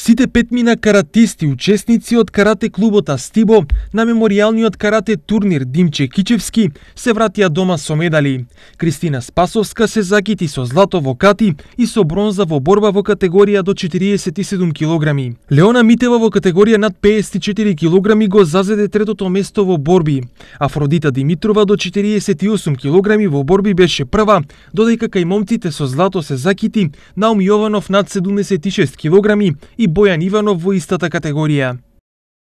Сите петмина каратисти, учесници од карате клубот Астибо на меморијалниот карате турнир Димче Кичевски се вратија дома со медали. Кристина Спасовска се закити со злато во кати и со бронза во борба во категорија до 47 килограми. Леона Митева во категорија над 54 килограми го зазеде третото место во борби. Афродита Димитрова до 48 килограми во борби беше прва, додека кај момците со злато се закити Наум Јованов над 76 килограми и Бојан Иванов во истата категорија.